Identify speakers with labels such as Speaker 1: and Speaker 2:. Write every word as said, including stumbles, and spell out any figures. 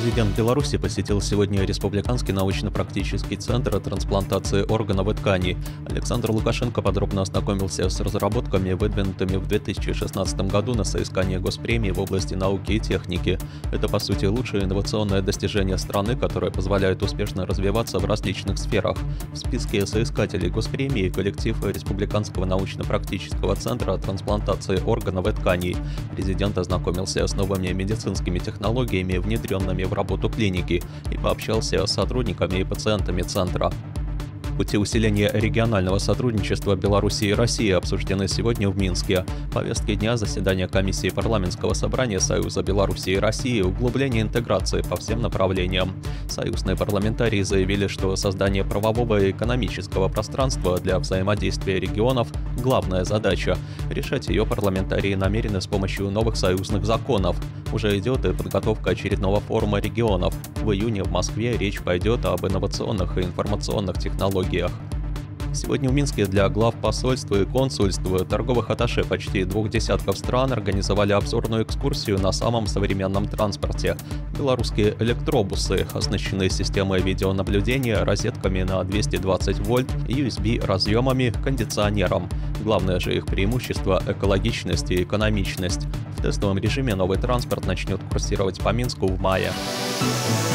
Speaker 1: Президент Беларуси посетил сегодня Республиканский научно-практический центр трансплантации органов и тканей. Александр Лукашенко подробно ознакомился с разработками, выдвинутыми в две тысячи шестнадцатом году на соискание госпремии в области науки и техники. Это, по сути, лучшее инновационное достижение страны, которое позволяет успешно развиваться в различных сферах. В списке соискателей госпремии коллектив Республиканского научно-практического центра трансплантации органов и тканей. Президент ознакомился с новыми медицинскими технологиями, внедренными в работу клиники, и пообщался с сотрудниками и пациентами центра. Пути усиления регионального сотрудничества Беларуси и России обсуждены сегодня в Минске. В повестке дня заседания комиссии парламентского собрания Союза Беларуси и России углубление интеграции по всем направлениям. Союзные парламентарии заявили, что создание правового и экономического пространства для взаимодействия регионов – главная задача. Решать ее парламентарии намерены с помощью новых союзных законов. Уже идет и подготовка очередного форума регионов. В июне в Москве речь пойдет об инновационных и информационных технологиях. Сегодня в Минске для глав посольств и консульств, торговых атташе почти двух десятков стран организовали обзорную экскурсию на самом современном транспорте. Белорусские электробусы оснащены системой видеонаблюдения, розетками на двести двадцать вольт, ю эс би-разъемами, кондиционером. Главное же их преимущество – экологичность и экономичность. В тестовом режиме новый транспорт начнет курсировать по Минску в мае.